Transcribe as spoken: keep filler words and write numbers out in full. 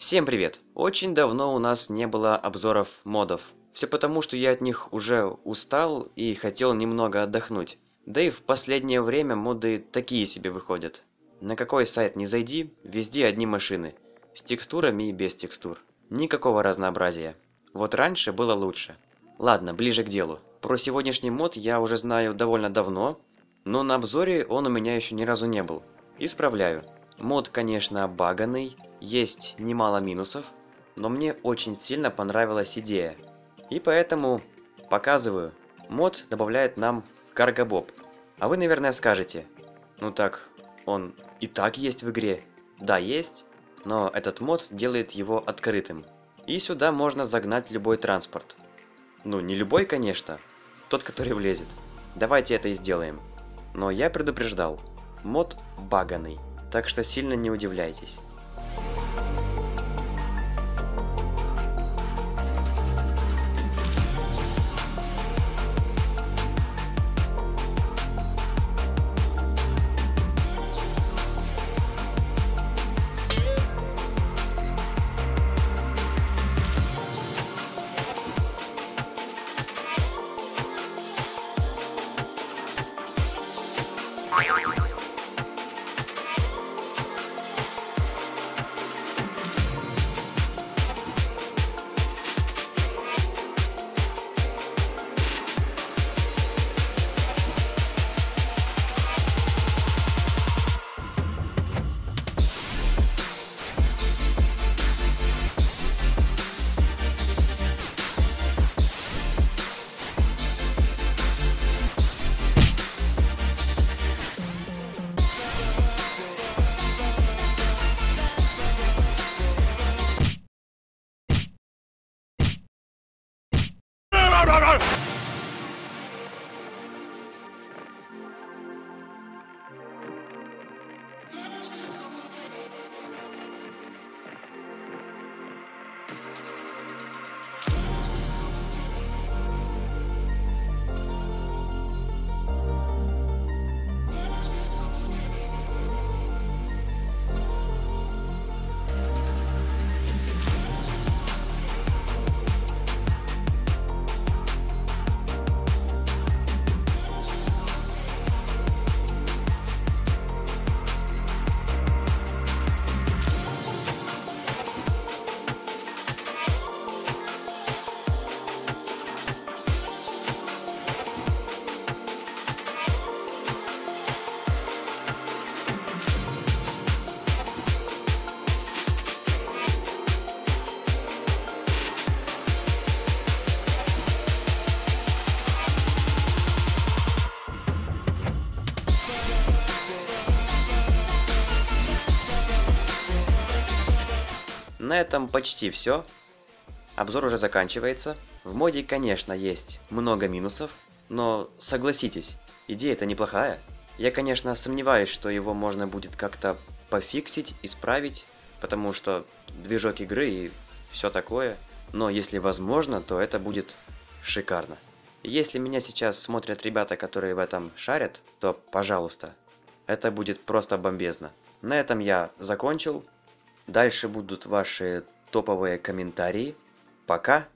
Всем привет! Очень давно у нас не было обзоров модов. Все потому, что я от них уже устал и хотел немного отдохнуть. Да и в последнее время моды такие себе выходят. На какой сайт не зайди, везде одни машины. С текстурами и без текстур. Никакого разнообразия. Вот раньше было лучше. Ладно, ближе к делу. Про сегодняшний мод я уже знаю довольно давно, но на обзоре он у меня еще ни разу не был. Исправляю. Мод, конечно, баганый, есть немало минусов, но мне очень сильно понравилась идея. И поэтому показываю. Мод добавляет нам Каргобоб. А вы, наверное, скажете: ну так, он и так есть в игре. Да, есть, но этот мод делает его открытым. И сюда можно загнать любой транспорт. Ну, не любой, конечно, тот, который влезет. Давайте это и сделаем. Но я предупреждал, мод баганый, так что сильно не удивляйтесь. На этом почти все. Обзор уже заканчивается. В моде, конечно, есть много минусов, но согласитесь, идея-то неплохая. Я, конечно, сомневаюсь, что его можно будет как-то пофиксить, исправить, потому что движок игры и все такое. Но если возможно, то это будет шикарно. Если меня сейчас смотрят ребята, которые в этом шарят, то пожалуйста, это будет просто бомбезно. На этом я закончил. Дальше будут ваши топовые комментарии. Пока!